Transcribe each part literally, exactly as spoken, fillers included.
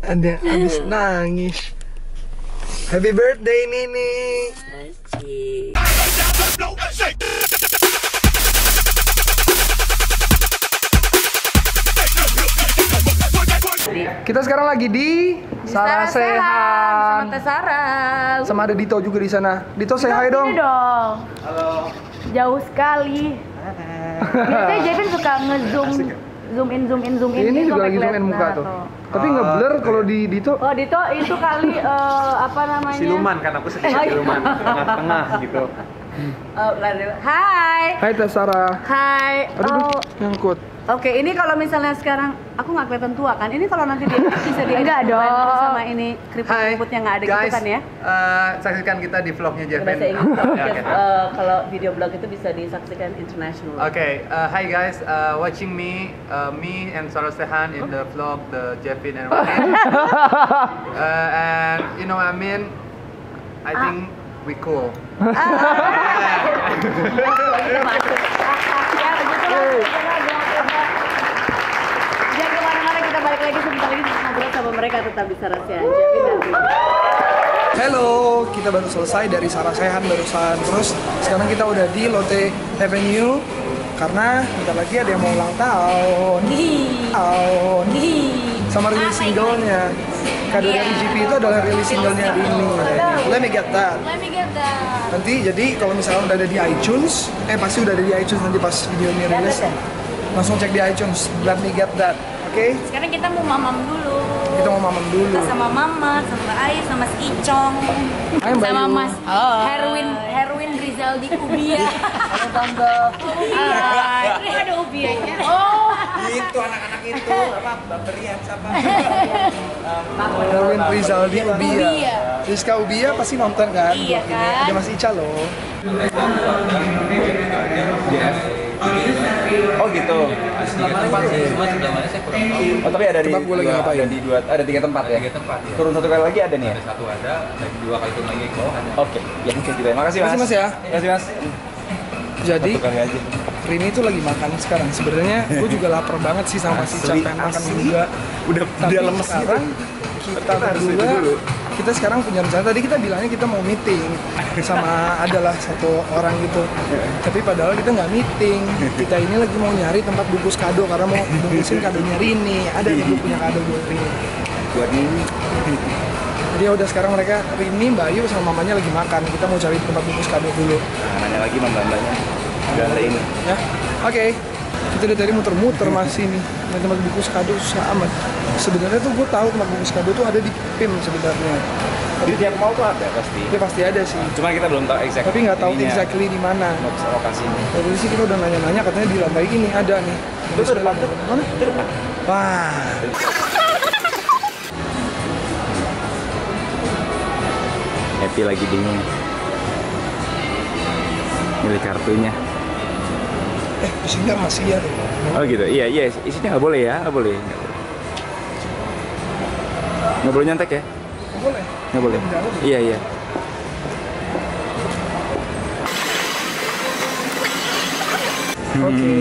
Ada abis nangis. Happy birthday Nini. Asik. Kita sekarang lagi di Sarah Sehan. Sama Teh Sarah. Sama ada Dito juga di sana. Dito say hi dong. dong. Halo. Jauh sekali. Biasanya Jevin suka nge-zoom, zoom in, zoom in, zoom in. Ini juga lagi zoom in muka tuh. Tapi nge-blur kalau di Dito. Oh Dito itu kali uh, apa namanya? Siluman kan, aku sedikit siluman tengah-tengah gitu. Oh, lalu. Hai. Hai Teh Sarah. Hai. Aduh, Oh. nyangkut. Oke, ini kalau misalnya sekarang aku nggak kelihatan tua kan? Ini kalau nanti dia bisa di Enggak dong. sama ini keriput-keriputnya nggak ada gitu kan ya? Uh, saksikan kita di vlognya Jevin. Bahasa Inggris. Ya, oke. uh, kalau video blog itu bisa disaksikan international. Oke, okay, uh, hi guys, uh, watching me, uh, me and Sarah Sehan in the vlog, the Jevin and Ryan. uh, and you know what I mean, I think we cool. Ya begitu. Jangan kemana-mana, kita balik lagi sebentar lagi ngobrol sama mereka, tetap bisa rahasia Jevin dan Ryan. Halo, kita baru selesai dari Sarah Sehan barusan. Terus sekarang kita udah di Lotte Avenue karena bentar lagi ada yang mau ulang tahun. Tahun. Sama rilis singlenya. Kado dari G P itu adalah rilis singlenya ini. Let me get that. Let me get that. Nanti jadi kalau misalnya udah ada di iTunes, eh pasti udah ada di iTunes nanti pas video ini rilis. Langsung cek di iTunes. Let me get that. Oke? Okay? Sekarang kita mau mamam dulu. Kita mau mamam dulu. Kita sama mama, sama Ayu, sama si Icong. Ayo, Mbak Sama Yu. Mas Herwin, Herwin Rizaldi Ubia. Halo Tante. Hai. Ini ada Ubianya. Oh. Itu anak-anak itu, apa, Baperian siapa? Erwin Rizaldi Ubia. Ubia. Rizka Ubia pasti nonton kan? Iya Ini kan? ada Mas Ica loh. Oh gitu. Oh tapi ada di Tebak gue lagi dua, ngapain? ada di dua, ada tiga tempat ya. Tiga tempat ya. Turun satu kali lagi ada nih ya. Ada satu ada, lagi dua kali turun lagi ke bawah ada. Oke, ya mungkin gitu ya. Makasih mas. Makasih, Mas, ya. Makasih mas. Jadi Satu kali aja. Rini tuh lagi makan sekarang. Sebenarnya gue juga lapar banget sih sama si Ica, Asli, pengen makan asli. juga. Udah Tapi udah lemes sekarang gitu. kita harus itu berdua, dulu. kita sekarang punya rencana. Tadi kita bilangnya kita mau meeting sama adalah satu orang gitu. Tapi padahal kita nggak meeting. Kita ini lagi mau nyari tempat bungkus kado karena mau bungkusin kadonya Rini. Ada yang gue punya kado buat Rini. Buat ini. Jadi ya udah sekarang mereka Rini, Mbak Ayu sama mamanya lagi makan. Kita mau cari tempat bungkus kado dulu. Nah, nanya lagi mbak-mbaknya. Udah ada ini. Ya, oke. Kita dari tadi muter-muter masih nih. Nah, tempat bungkus kado susah amat. Sebenarnya tuh gue tahu tempat bungkus kado tuh ada di P I M sebenarnya. Di tiap mall tuh ada pasti. Tapi pasti ada sih. Cuma kita belum tahu exact. Tapi nggak tahu ininya, exactly di mana. lokasinya. Tadi sih kita udah nanya-nanya katanya di lantai ini ada nih. Itu tuh depan tuh. Mana? Itu depan. Wah. Happy lagi bingung. Milih kartunya. Eh, isinya rahasia tuh. Oh gitu, iya iya isinya nggak boleh ya, nggak boleh. Nggak boleh nyontek ya? Nggak boleh. Nggak boleh. Di dalam. Iya iya. Oke.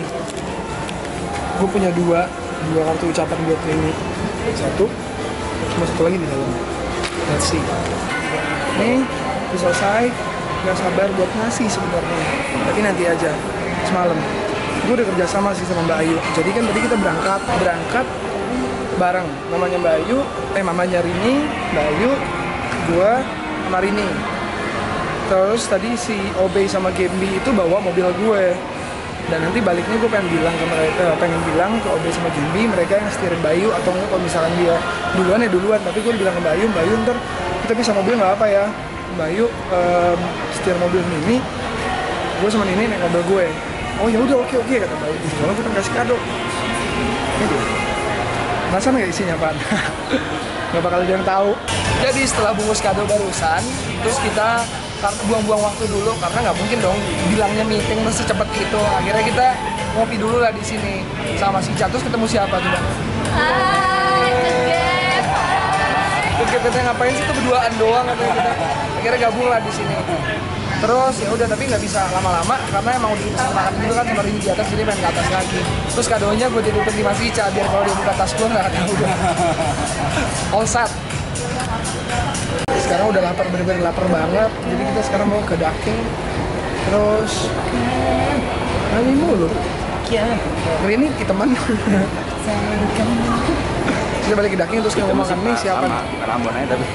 Gue punya dua, dua kartu ucapan buat Rini. Satu, cuma satu lagi di dalam. Let's see. Nih, udah selesai. Gak sabar buat ngasih sebenarnya. Tapi nanti aja, semalam. Gue udah kerja sama sih sama Mbak Ayu. Jadi kan tadi kita berangkat, berangkat bareng. Namanya Mbak Ayu, eh mamanya Rini, Mbak Ayu, gue sama Rini. Terus tadi si Obey sama Gembi itu bawa mobil gue. Dan nanti baliknya gue pengen bilang ke mereka, eh, pengen bilang ke Obey sama Gembi, mereka yang setirin Bayu atau enggak kalau misalkan dia duluan ya duluan. Tapi gue bilang ke Mbak Ayu, Mbak Ayu ntar kita bisa mobil nggak apa ya? Mbak Ayu um, setir mobil Nini, gue sama Nini naik mobil gue. Oh ya udah oke oke kata Mbak Ayu. Soalnya gue kan kasih kado. Ini dia. Penasaran nggak isinya Pak? Nggak bakal ada yang tahu. Jadi setelah bungkus kado barusan, terus kita buang-buang waktu dulu karena nggak mungkin dong bilangnya meeting terus secepat itu. Akhirnya kita ngopi dulu lah di sini sama si Ica. Terus ketemu siapa coba? Hai, Kegep. Terus kita ngapain sih tuh berduaan doang katanya kita. Akhirnya gabung lah di sini. Terus ya udah tapi nggak bisa lama-lama karena emang udah makan dulu kan sama Rini di atas jadi pengen ke atas lagi. Terus kadonya gue dititip di Mas Ica biar kalau dia buka tas gue nggak tahu. all set. Sekarang udah lapar, bener-bener lapar banget. Jadi kita sekarang mau ke Daking. Terus ini mulu. Hari ini kita mana? Kita balik ke Daking terus kita mau makan mie siapa? Bukan Ambon aja tapi.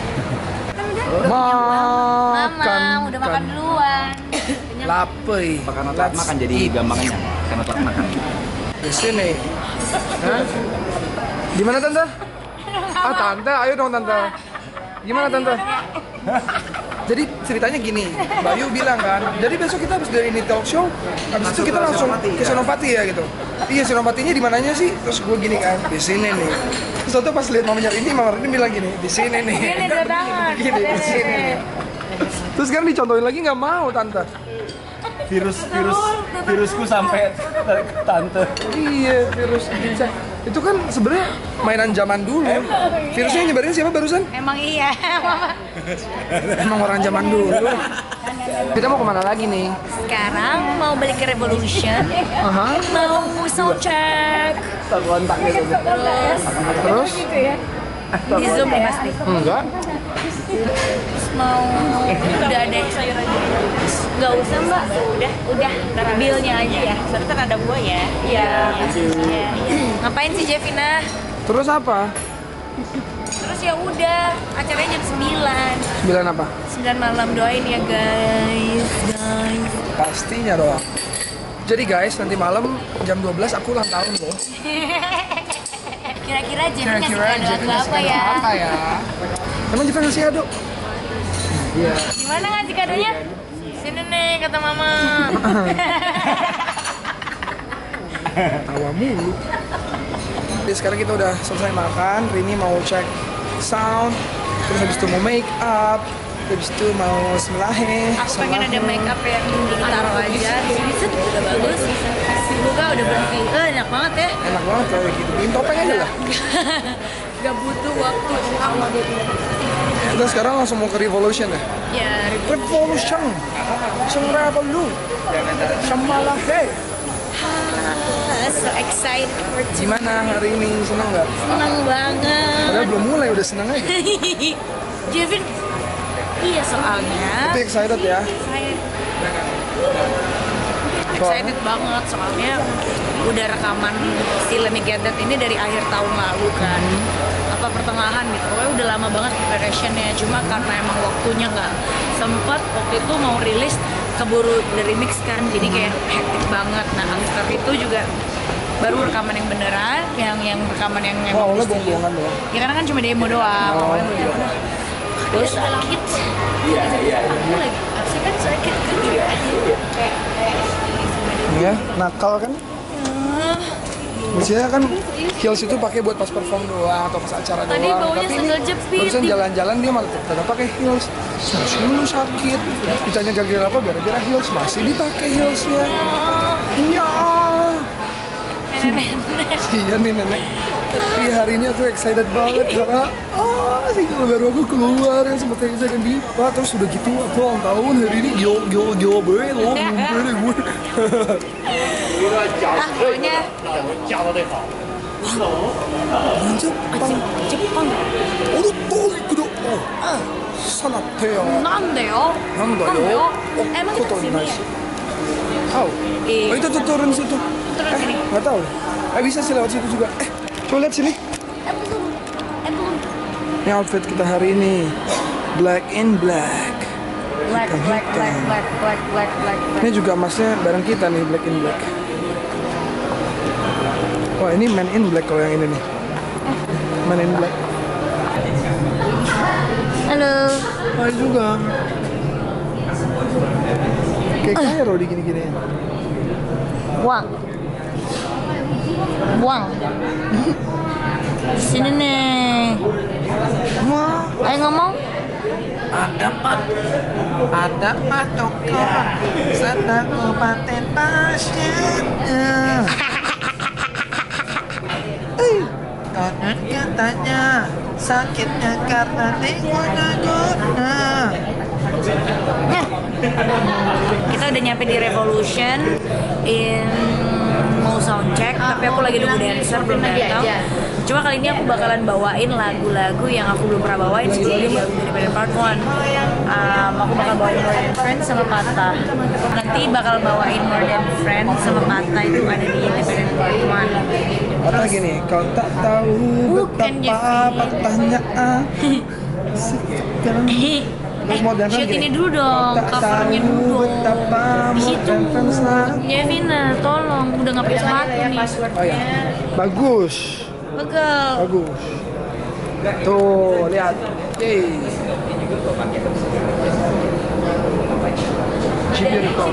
Makan. Mama, udah makan duluan. Lapar. Makan otak makan jadi gampang kenyang. Karena otak makan. Di sini. Hah? Gimana tante? Ah tante, ayo dong tante. Gimana tante? Jadi ceritanya gini, Bayu bilang kan, jadi besok kita habis dari ini talk show, habis itu kita langsung ke Senopati ya gitu. Iya Senopatinya di mananya sih? Terus gue gini kan, di sini nih. Terus waktu pas lihat mamanya ini, mama ini bilang gini, di sini nih. Ini udah tangan. Gini, di sini nih. Terus sekarang dicontohin lagi nggak mau tante. Virus virus virusku sampai tante. Iya virus bisa. Itu kan sebenarnya mainan zaman dulu. Virusnya nyebarin siapa barusan? Emang iya, Mama. Emang orang zaman dulu. Kita mau kemana lagi nih? Sekarang mau balik ke Revolution. Aha. Mau sound check. Kontak gitu. Terus Terus? di Zoom nih pasti. Enggak. Terus mau udah ada sayuran nggak usah mbak, udah udah ntar bilnya aja ya. Soalnya kan ada gua ya. Iya. Ya. Ngapain sih Jevina? Terus apa? Terus ya udah, acaranya jam sembilan. Sembilan apa? sembilan malam, doain ya guys. Guys. Pastinya doang. Jadi guys, nanti malam jam dua belas aku ulang tahun loh. Kira-kira Jevin ngasih Kira-kira kado Jevin aku ngasih apa kado ya? apa ya? Emang Jevin ngasih kado? Iya. Gimana ngasih kadonya? Sini nih kata mama. Tawa mulu. Jadi sekarang kita udah selesai makan, Rini mau cek sound, terus habis itu mau make up, habis itu mau sembelahe. Aku pengen ada make up yang ditaruh aja. Bisa udah bagus. Buka udah berhenti. Eh, enak banget ya. Enak banget kayak gitu. Bikin topeng aja lah. Gak butuh waktu lama. Kita sekarang langsung mau ke Revolution ya. Ya, Revolution. Seng Revolu. Sembelahe. so excited for Gimana hari ini? Senang nggak? senang banget. Padahal belum mulai udah senang aja. Jevin, iya soalnya. Tapi excited ya. Excited. Excited banget soalnya udah rekaman si Let Me Get That ini dari akhir tahun lalu kan, apa pertengahan gitu, pokoknya udah lama banget preparationnya. Cuma karena emang waktunya nggak sempet, waktu itu mau rilis keburu dari mix kan, jadi kayak hektik banget. Nah after itu juga baru rekaman yang beneran, yang yang rekaman yang Wah, emang awalnya di studio. bohong-bohongan doang. Ya karena kan cuma demo doang, Oh. awalnya belum demo. Terus sakit. Iya iya. Aku lagi, harusnya kan sakit kan juga. Kayak kayak Ya, nakal kan? Biasanya kan heels itu pakai buat pas perform doang atau pas acara Tadi doang. baunya Tapi ini sandal jepit. barusan jalan-jalan dia malah tetap pakai heels. Terus dulu sakit. Ditanya gara-gara apa? Gara-gara heels masih dipakai heelsnya. Iya. nenek-nenek. Iya nih nenek. Tapi hari ini aku excited banget karena ah single baru aku keluar yang seperti yang saya Diva, terus udah gitu aku ulang tahun hari ini gio gio gio be lo gue gue. Ah, pokoknya Jepang Jepang. udah tuh kudo oh sangat teo Nandeyo. nandayo oh Emang kok kita tau sini nice ya? tahu Iya. oh itu tuh turun situ Turun eh sini. nggak tahu eh bisa sih lewat situ juga eh coba lihat sini Eh belum. Eh belum. ini outfit kita hari ini black in black. Black, Hitam, black, black, hitam. black, black, black, black, black. Ini juga emasnya bareng kita nih, black in black. Wah ini man in black kalau yang ini nih. Man in black. Halo. Hai juga. Kayak Cairo di gini-gini. Buang. Buang. Sini nih. Wah, Ayo ngomong. ada mat, ada patokan, sedang obatin pasiennya. Eh, konon katanya sakitnya karena diguna-guna. Kita udah nyampe di Revolution in mau sound check, tapi aku lagi nunggu dancer belum datang. Cuma kali ini aku bakalan bawain lagu-lagu yang aku belum pernah bawain sih di album Independent Part one. Um, aku bakal bawain More Than Friends sama Patah. Nanti bakal bawain More Than Friends sama Patah itu ada di Independent Part one. Patah gini, kau tak tahu Bukan, betapa Jeffrey. patahnya aku. Terus More Than Friends Shoot ini gini, dulu dong, kau tak covernya tahu dulu dong. betapa Di More situ. Than Friends lah. Jevina, tolong, udah nggak pakai sepatu nih. Oh ya, bagus, Pegel. bagus. Tuh, lihat. Yeay. Cibirkos.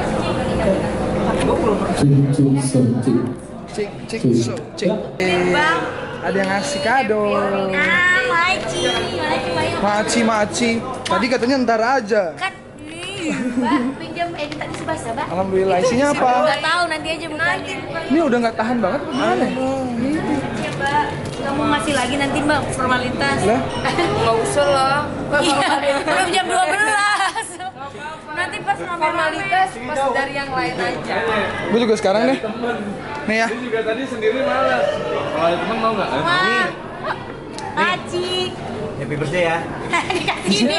Cik, cik, so, cik. Eh, ada yang ngasih kado. Ah, Maci, Maci, Maci. Maci, maci. Tadi katanya ntar aja. Kan, ih, Mbak, pinjam edit tadi sebelah Mbak. Alhamdulillah, isinya apa? Nggak tahu, nanti aja bukanya. Ini udah nggak tahan banget apa gimana? Iya, Mbak. Nggak mau ngasih lagi nanti Mbak formalitas. Lah, Nggak usah lah. Iya, belum jam dua belas. Nanti pas Formalitas pas dari yang lain aja. gue juga sekarang deh. Nih ya. juga tadi sendiri malas. Kalau temen mau nggak? Wah, Maci. Happy birthday ya. Dikasih ini.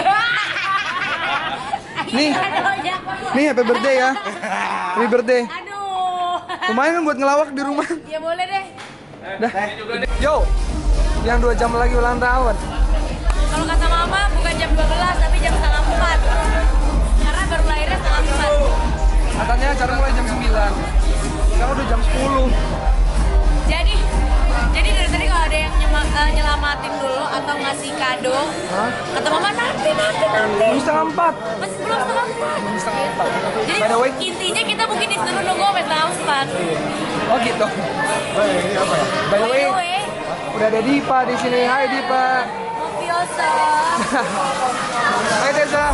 Nih. Kadonya. Nih happy birthday ya. Happy birthday. Aduh. Lumayan kan buat ngelawak di rumah. Ya boleh deh. Dah. Yo. Yang dua jam lagi ulang tahun. Kalau kata mama bukan jam dua belas tapi jam setengah empat. Karena baru lahirnya setengah empat. Katanya acara mulai jam sembilan. Sekarang udah jam sepuluh. Jadi jadi dari tadi kalau ada yang nyema, eh, nyelamatin dulu atau ngasih kado, Hah? kata mama nanti nanti nanti. Belum setengah empat. Masih belum setengah empat. Belum setengah empat. Jadi By the way. intinya kita mungkin disuruh nunggu sampai setengah empat. Oh gitu. Ini apa ya? By the way, udah ada Dipa di sini. Hai Dipa. Mafiosa. Hai Teza.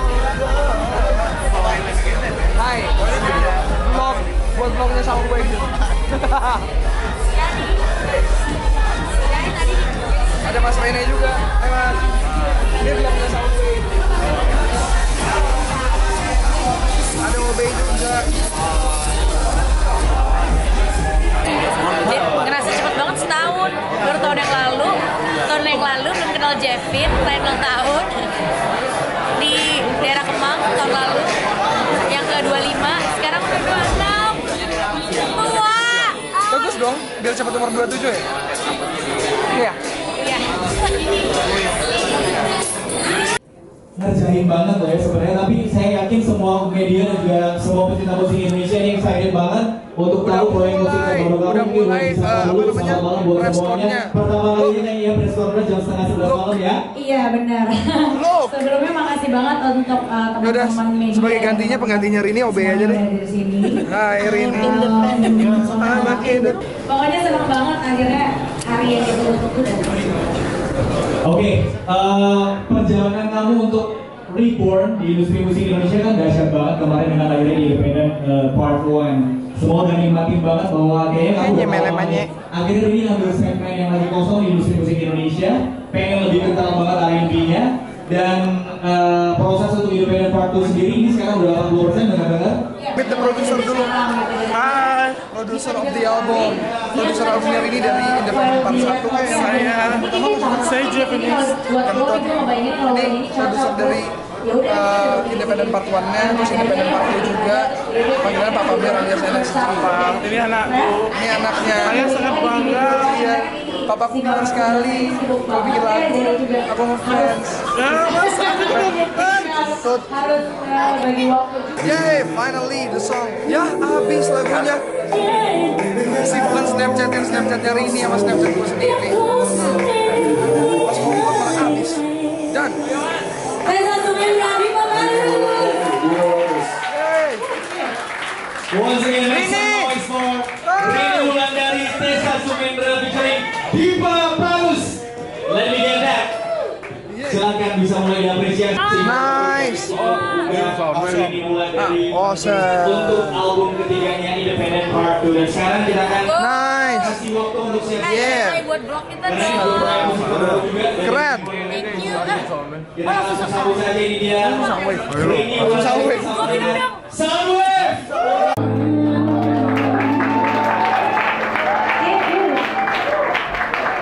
Hai. Vlog, buat vlognya sama gue gitu. Dari tadi Ada Mas Rene juga. Hai Mas. Ini vlognya sama gue. Ada Obey juga. Jadi, ngerasa cepet banget setahun. Baru tahun yang lalu, tahun yang lalu belum kenal Jevin, lain ulang tahun di daerah Kemang tahun lalu. Yang ke dua puluh lima, sekarang udah dua puluh enam. Tua. Bagus dong, biar cepat nomor dua puluh tujuh ya? Iya. Iya. Ngerjain banget loh ya sebenarnya, tapi saya yakin semua media dan juga semua pecinta musik Indonesia ini excited banget untuk tahu proyek musik mulai, terbaru kamu. udah Mungkin mulai, bisa uh, dulu, apa namanya, selamat malam buat press semuanya. con-nya. Pertama kalinya ya press conference jam setengah sebelas malam ya. Iya benar. Look. Sebelumnya makasih banget untuk uh, Yaudah, teman-teman media. sebagai gantinya penggantinya Rini Obey aja deh. Dari sini. Hai Rini. Um, Anak ini. Pokoknya senang banget akhirnya hari yang ditunggu-tunggu dan Oke, eh, perjalanan kamu untuk reborn di industri musik Indonesia kan dahsyat banget kemarin dengan akhirnya di Independent uh, Part one. Semua udah nikmatin banget bahwa kayaknya kamu Manye, bakal mele, mau- manye. akhirnya ini ngambil segmen yang lagi kosong di industri musik Indonesia, pengen lebih kental banget R and B-nya, dan uh, proses untuk Independent Part two sendiri ini sekarang udah delapan puluh persen dengar-dengar. Meet the producer dulu. Hai, producer of the album. Producer albumnya ini dari Independent Part satu kayak saya. Saya Jeff ini. buat kita ngebayangin kalau Ini ini producer cocok. dari Ya udah, uh, Independent Part one-nya, terus Independent Part two juga. Panggilan Papa Bear alias N X T. Ini anakku. Ini anaknya. Saya sangat bangga. Iya. Papaku pintar sekali. Kalau bikin lagu, aku ngefans. Ya, masa aku juga bukan. Tut. harus uh, bagi waktu. Yay, finally the song. Ya, habis lagunya. Simpan Snapchatin Snapchatnya Rini sama Snapchat gue sendiri. Pas mau buat malah habis. Dan Teza Sumendra, Bima Baru. Yay. Once again, make Rini. some noise for Rini Wulandari, Tessa Sumendra featuring Dipa Pramus. Let me get that. Silakan bisa mulai diapresiasi. Nice. Rini Wulandari Ah, awesome. untuk album ketiganya Independent Part two. Dan sekarang kita akan Nice. kasih waktu untuk siap-siap. Yeah. Mulai buat blog kita Karena ini dong. beberapa musik terbaru juga. Keren. Thank you. Ah, Kita langsung sambut saja ini dia. Rini Soundwave. Wulandari. Soundwave.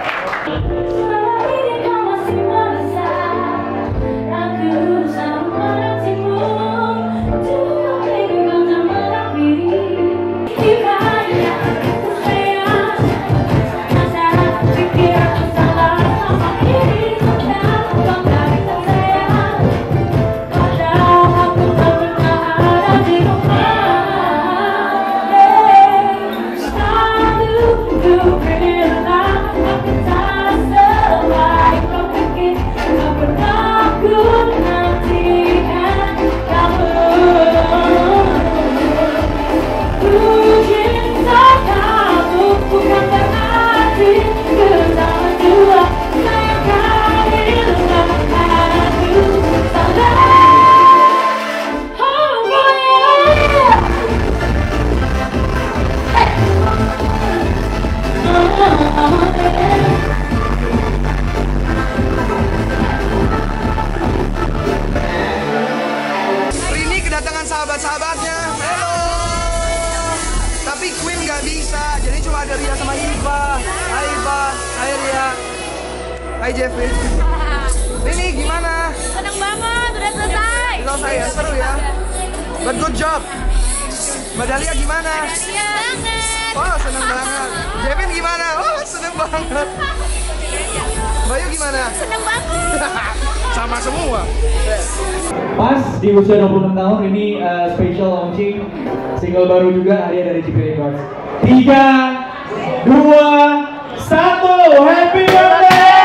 Hai Jeffrey. Ini gimana? Seneng banget, udah selesai. Selesai ya, seru ya. But good job. Mbak Dahlia gimana? Iya banget. Oh, seneng banget. Jevin gimana? Oh, seneng banget. Bayu gimana? Seneng banget. Sama semua. Pas di usia dua puluh enam tahun ini uh, special launching single baru juga hadiah dari J P Records. tiga, dua, satu, happy birthday!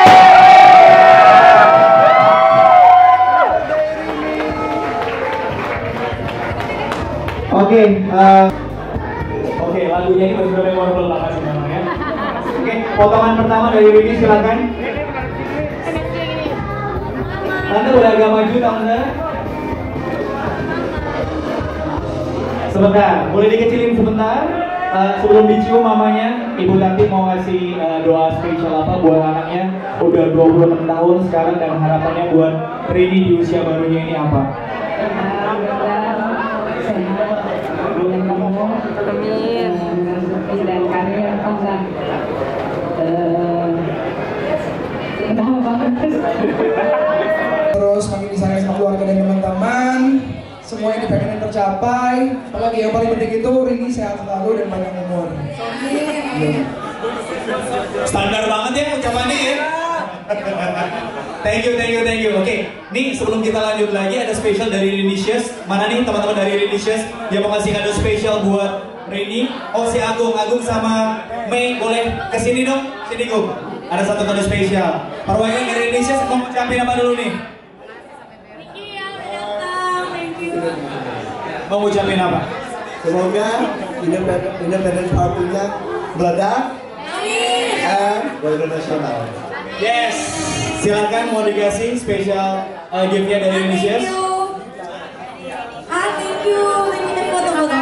Oke, okay, uh, oke okay, lagunya ini benar-benar memorable banget sih memang ya. Oke, okay, potongan pertama dari Rini silakan. Tante boleh agak maju, Tante. Sebentar, boleh dikecilin sebentar. Uh, sebelum dicium mamanya, Ibu Tati mau ngasih uh, doa spesial apa buat anaknya. Udah dua puluh enam tahun sekarang dan harapannya buat Rini di usia barunya ini apa? Amin. Dan karir apa? Terus makin disayang sama keluarga dan teman-teman. Semua yang dipengen tercapai. Apalagi yang paling penting itu Rini sehat selalu dan panjang umur. Amin. Standar banget ya ucapannya ya. Thank you, thank you, thank you. Oke, okay. Nih sebelum kita lanjut lagi ada spesial dari Rinicious. Mana nih teman-teman dari Rinicious yang mau kasih kado spesial buat Rini? Oh si Agung, Agung sama Mei boleh kesini dong, sini Gung. Ada satu kado spesial. Perwakilan dari Rinicious mau ngucapin apa dulu nih? Mau ngucapin apa? Semoga Independent Party-nya meledak dan go internasional. Yes, silakan mau dikasih spesial uh, gift-nya dari Rinicious. Ah, thank you. Ini foto-foto.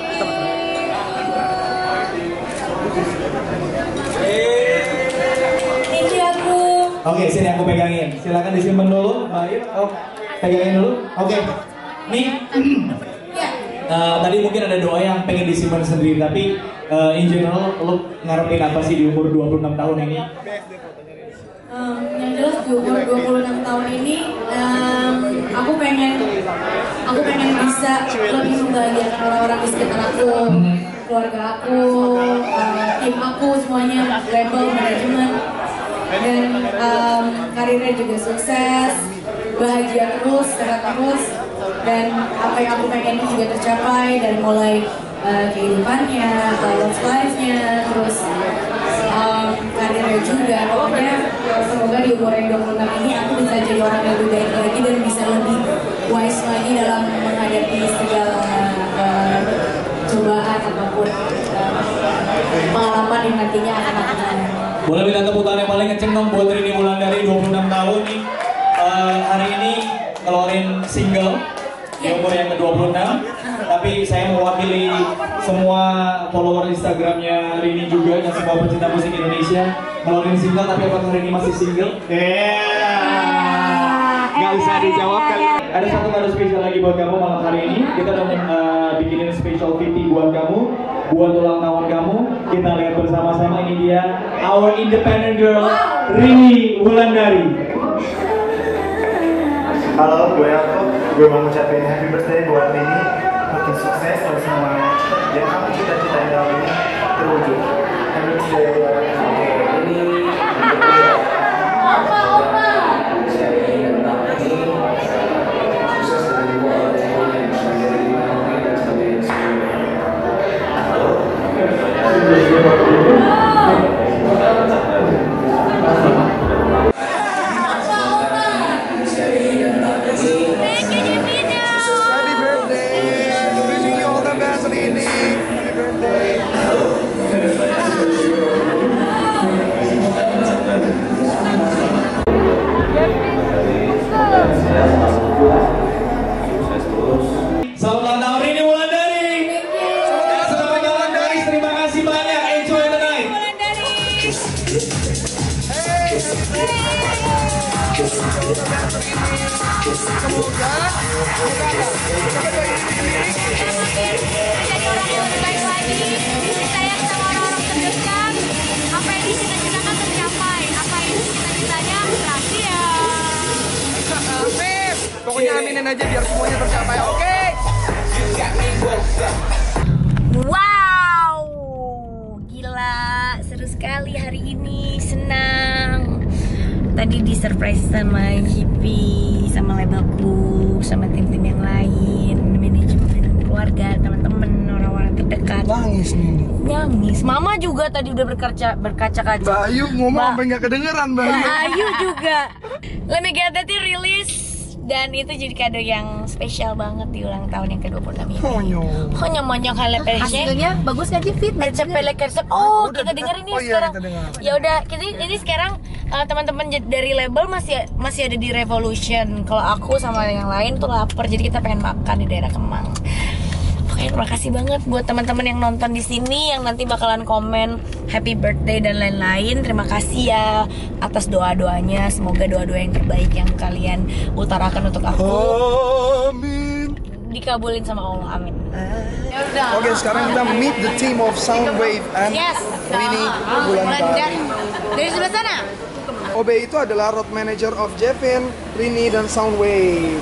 Thank you aku. Oke, sini aku pegangin. Silakan disimpan dulu, Mbak. Oh, pegangin dulu. Oke. Nih. Uh, tadi mungkin ada doa yang pengen disimpan sendiri, tapi uh, in general lo ngarepin apa sih di umur dua puluh enam tahun ini? Um, yang jelas di umur dua puluh enam tahun ini um, aku pengen aku pengen bisa lebih membahagiakan orang-orang di sekitar aku, keluarga aku, uh, tim aku semuanya, label, manajemen, dan um, karirnya juga sukses, bahagia terus, sehat terus, dan apa yang aku pengen juga tercapai dari mulai uh, kehidupannya, love life-nya, terus um, karirnya juga. Pokoknya semoga di umur yang dua puluh enam ini aku bisa jadi orang yang lebih baik lagi dan bisa lebih wise lagi dalam menghadapi segala uh, cobaan apapun uh, pengalaman yang nantinya akan aku alami. Boleh minta tepuk tangan yang paling kenceng dong buat Rini Wulandari dua puluh enam tahun nih. Uh, hari ini keluarin single di umur yang ke dua puluh enam, tapi saya mewakili semua follower Instagramnya Rini juga dan semua pecinta musik Indonesia ngeluarin single, tapi apakah Rini masih single? Yeah. Gak usah dijawab kali. Ada satu kado spesial lagi buat kamu malam hari ini. Kita udah uh, bikinin special V T buat kamu, buat ulang tahun kamu. Kita lihat bersama-sama, ini dia our independent girl Rini Wulandari. Halo, gue aku. Gue mau ngucapin happy birthday buat Rini. Makin sukses dan semuanya yang kamu cita-citain dalam ini terwujud. Happy birthday. Ini Opa, opa. Apa yang dicita-citakan tercapai, apa yang cita-citanya aminin aja biar semuanya tercapai. Oke? Okay? Wow, gila, seru sekali hari ini, senang. Tadi di surprise sama J P, sama labelku, sama tim-tim yang lain, manajemen keluarga, teman-teman, orang-orang terdekat. Nangis nih. Nangis. Mama juga tadi udah berkaca berkaca-kaca. Mbak Ayu ngomong Mbak- sampai nggak kedengeran Mbak Ayu. Mbak Ayu juga. Let Me Get That rilis. Dan itu jadi kado yang spesial banget di ulang tahun yang ke dua puluh enam ini. Honyo. Honyo monyo kale persnya. Hasilnya bagus gak sih Fit? Cepele kerset. Oh, kita dengar ini Oh iya, sekarang. kita dengar. Ya udah, ini ini sekarang uh, teman-teman j- dari label masih masih ada di Revolution. Kalau aku sama yang lain tuh lapar, jadi kita pengen makan di daerah Kemang. Pokoknya terima kasih banget buat teman-teman yang nonton di sini, yang nanti bakalan komen happy birthday dan lain-lain. Terima kasih ya atas doa-doanya. Semoga doa-doa yang terbaik yang kalian utarakan untuk aku Amin. dikabulin sama Allah. Amin. Oke, sekarang kita meet the team of Soundwave and Yes. Rini Wulandari. Dari sebelah sana. O B itu adalah road manager of Jevin, Rini, dan Soundwave.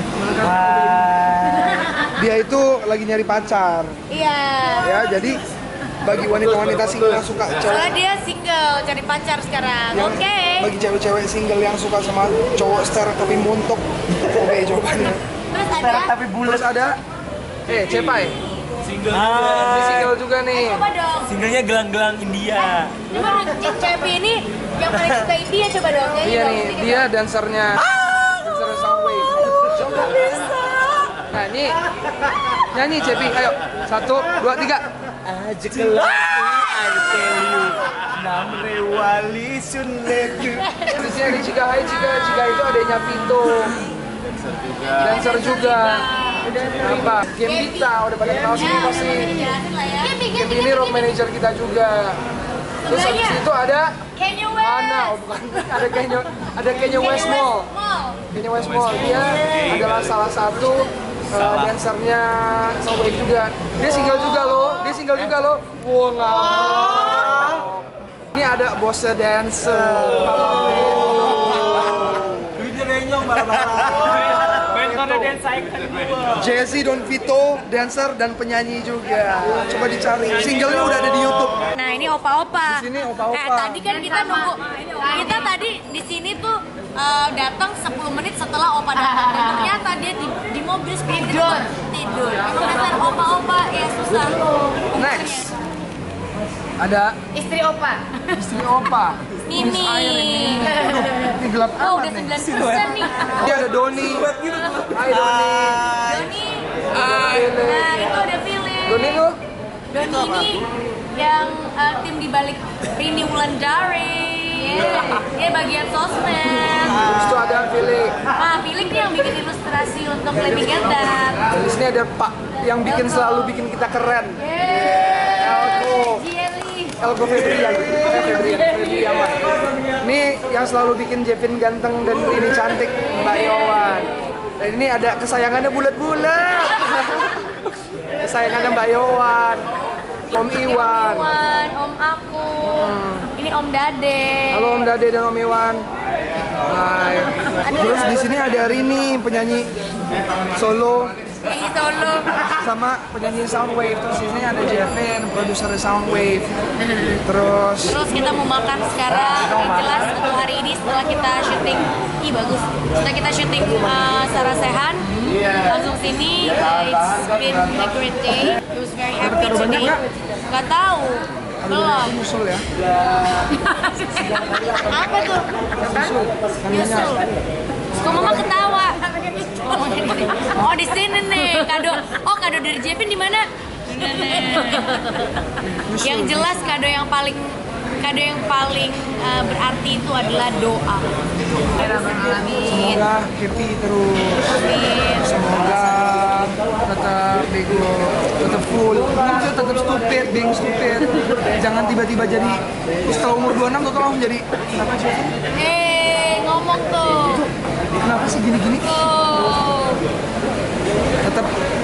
Dia itu lagi nyari pacar. Iya. Ya, jadi bagi wanita-wanita single yang suka Soalnya cowok, dia single, cari pacar sekarang. yang Oke. bagi cewek-cewek single yang suka sama cowok sterek tapi montok, O B jawabannya. Terus ada. Tapi bulat ada. Eh, Cepai. Single Ini single juga nih. Coba dong. Singlenya gelang-gelang India. Coba dong, C P ini yang paling suka India, coba dong. Nyanyi Iya dong, nih, sini dia dong. dancernya. Dancer Soundwave. Coba. Nyanyi. Nyanyi Cepi, ayo. Satu, dua, tiga. Aja kelas I tell you Namre wali sunleku. Di sini ada Cika, hai Cika. Cika itu adanya Vito. Dancer juga. Apa? Gembita, udah pada kenal sini pasti. Jelasin lah ya. Gembi ini road manager kita juga. Terus habis itu ada Kanye West. Ana, oh bukan. Ada Kanye, ada Kanye West Mall. Kanye West Mall. Dia adalah salah satu uh, dancernya Soundwave juga. Dia single juga loh. Dia single juga loh. Wow, ngawur. Ini ada bosnya dancer. Duitnya renyong bala-bala. Bentornya dance icon gua. Jesse Don Vito, dancer dan penyanyi juga. Coba dicari. Singlenya udah ada di YouTube. Nah, ini opa-opa. Di sini opa-opa. Eh, tadi kan kita nunggu. Kita tadi di sini tuh uh, datang sepuluh menit setelah opa datang. Dan ternyata dia di, di mobil tidur. Tidur. Emang dasar opa-opa ya susah. Next. Ada Istri opa. istri opa. Mimi. Ini gelap Oh, amat udah nih. sembilan persen nih. Ini ada Doni. Hai Doni. Doni. Nah, itu ada Philip. Doni tuh? Doni ini yang uh, tim di balik Rini Wulandari. Dia bagian sosmed. Terus tuh ada Philip. Nah, Philip nih yang bikin ilustrasi untuk Let Me Get That. Dan di sini ada Pak yang bikin selalu bikin kita keren. Elko. Jelly. Elko Febrian. Eh Febrian. Febrian Mas. Ini yang selalu bikin Jevin ganteng dan ini cantik, Mbak Yowan. Dan ini ada kesayangannya bulat-bulat. Kesayangannya Mbak Yowan. Om Iwan. Iwan, Om aku. Ini Om Dade. Halo Om Dade dan Om Iwan. Hai. Terus di sini ada Rini, penyanyi solo Ini solo. sama penyanyi Soundwave. Terus di sini ada Jevin, produser Soundwave. Terus Terus kita mau makan sekarang. Yang jelas untuk hari ini setelah kita syuting, ih bagus. Setelah kita syuting uh, Sarah Sehan, langsung sini. Uh, it's been a great day. It was very happy Taruh banyak today. nggak? Gak tahu. Belum. nyusul ya. Apa tuh? Nyusul. Kok mama ketawa? Oh di sini nih kado. Oh kado dari Jevin di mana? Yang jelas kado yang paling kado yang paling uh, berarti itu adalah doa. Amin. Semoga happy terus. Amin. Semoga tetap bego, tetap full. Maksudnya tetap stupid, being stupid. Jangan tiba-tiba jadi setelah umur dua puluh enam total langsung jadi kenapa sih? Eh ngomong tuh. Kenapa sih gini-gini? Oh. Tetap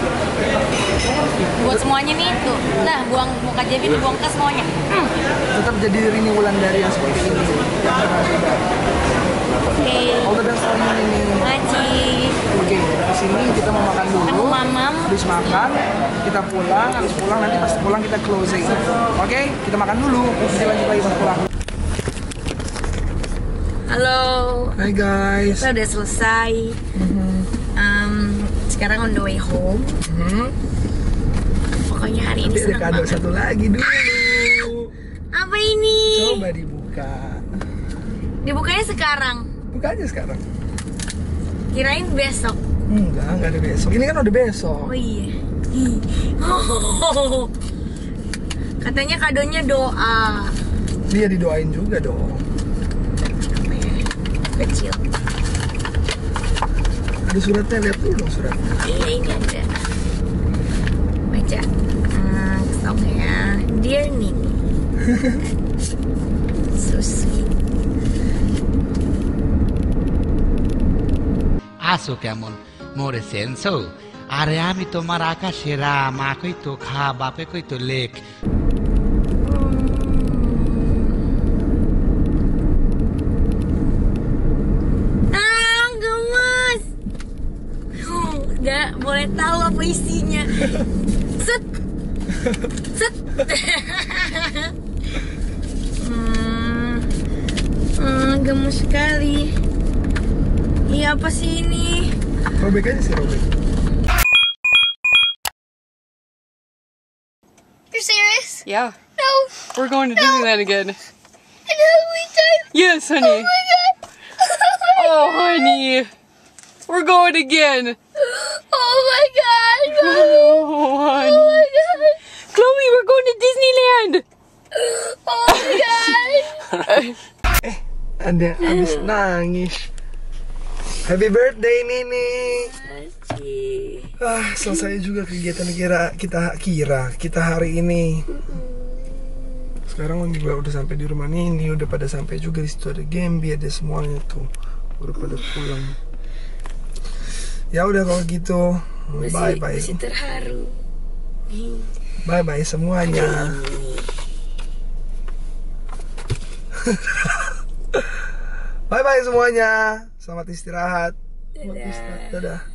Buat semuanya nih tuh. Nah buang muka Jevin dibuang ke semuanya. Hmm. tetap jadi Rini Wulandari yang seperti ini. Yang pernah juga. Oke. All the best for you, Rini. Maci. Oke, terima kasih. sini, kita mau makan dulu. Mamam. Habis makan, kita pulang. Habis pulang nanti pas pulang kita closing. Oke, kita makan dulu. Nanti lanjut lagi pas pulang. Halo. Hai guys. Kita udah selesai. Mm-hmm. um, sekarang on the way home. Mm-hmm. Pokoknya hari ini Tapi ada senang kado banget. satu lagi dulu. Apa ini? Coba dibuka. Dibukanya sekarang. Buka aja sekarang. Kirain besok. Enggak, enggak ada besok. Ini kan udah besok. Oh iya. Ih. Oh. Katanya kadonya doa. Dia didoain juga dong. Kecil. Ada suratnya, lihat dulu dong suratnya. Iya, ini ada. Baca. Hmm, stop ya. Dear Nini. So sweet. আসো কেমন মরেছেন সো আরে আমি তোমার আকাশে রাম মাকই তো খা বাপে কই তো লেখ Ah, gemes. Oh, nggak boleh tahu apa isinya. Set. Set. hmm, hmm, gemes sekali. Iya, apa sih ini? Robek aja sih, robek. You're serious? Yeah. No. We're going to Disneyland again. And Halloween time? Yes, honey. Oh my god. Oh, honey. We're going again. Oh my god. Oh, honey. Oh my god. Chloe, we're going to Disneyland. Oh my god. Eh, ada habis nangis. Happy birthday Nini. Ah, selesai juga kegiatan kira kita kira kita hari ini. Sekarang juga udah sampai di rumah Nini, udah pada sampai juga di situ ada Gembi, ada semuanya tuh. Udah pada pulang. Ya udah kalau gitu. Bye bye. Masih terharu. Bye bye semuanya. Bye bye semuanya. Selamat istirahat. Selamat istirahat. Dadah.